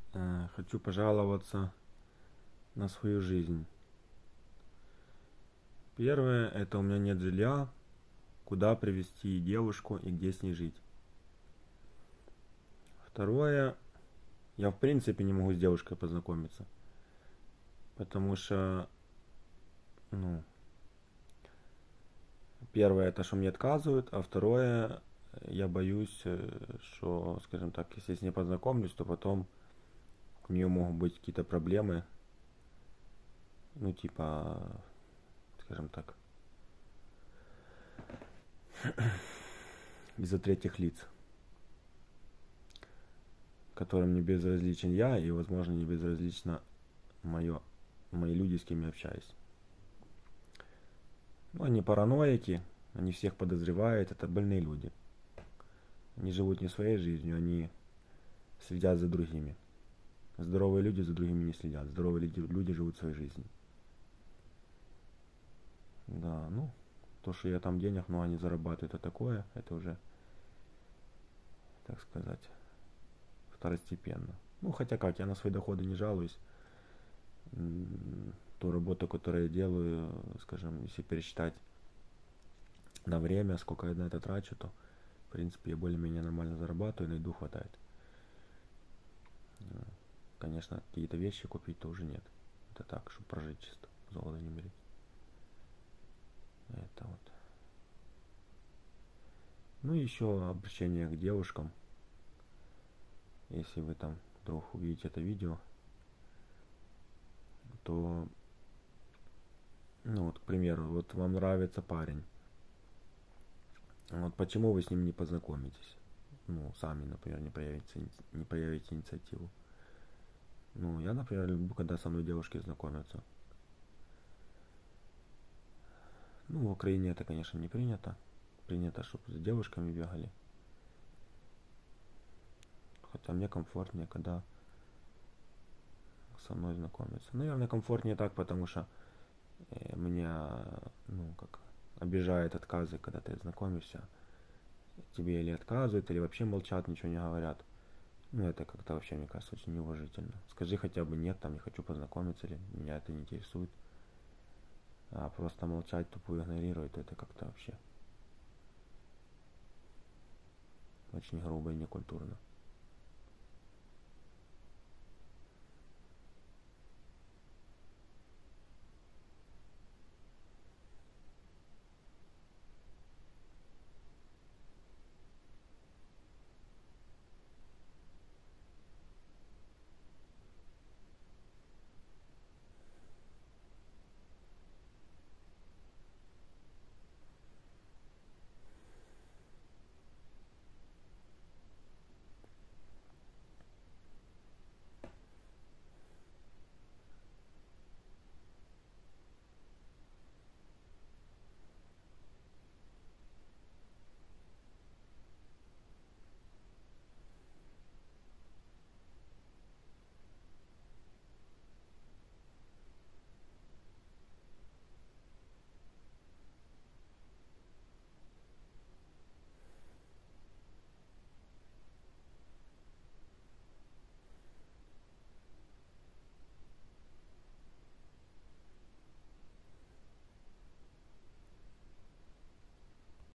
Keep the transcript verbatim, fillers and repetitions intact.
э, хочу пожаловаться на свою жизнь. Первое, это у меня нет жилья, куда привезти девушку и где с ней жить. Второе, я в принципе не могу с девушкой познакомиться, потому что, ну, первое, это что мне отказывают, а второе, я боюсь, э, что, скажем так, если я с ней познакомлюсь, то потом у нее могут быть какие-то проблемы, ну, типа, скажем так, из-за третьих лиц, которым не безразличен я и, возможно, не безразлично мое, мои люди, с кем я общаюсь. Ну, они параноики, они всех подозревают, это больные люди. Они живут не своей жизнью, они следят за другими. Здоровые люди за другими не следят. Здоровые люди, люди живут своей жизнью. Да, ну, то, что я там денег много не зарабатываю, это такое, это уже, так сказать, второстепенно. Ну, хотя как, я на свои доходы не жалуюсь. Ту работу, которую я делаю, скажем, если пересчитать на время, сколько я на это трачу, то, в принципе, я более-менее нормально зарабатываю, на еду хватает. Конечно, какие-то вещи купить тоже нет. Это так, чтобы прожить чисто, с голоду не умереть. Это вот. Ну и еще обращение к девушкам. Если вы там вдруг увидите это видео, то, ну вот, к примеру, вот вам нравится парень. Вот почему вы с ним не познакомитесь? Ну, сами, например, не проявите, не проявите инициативу. Ну, я, например, люблю, когда со мной девушки знакомятся. Ну, в Украине это, конечно, не принято. Принято, чтобы за девушками бегали. Хотя мне комфортнее, когда со мной знакомятся. Наверное, комфортнее так, потому что э, меня, ну, как, обижают отказы, когда ты знакомишься. Тебе или отказывают, или вообще молчат, ничего не говорят. Ну, это как-то вообще, мне кажется, очень неуважительно. Скажи хотя бы нет, там, не хочу познакомиться, или меня это не интересует. А просто молчать, тупо игнорировать, это как-то вообще очень грубо и некультурно.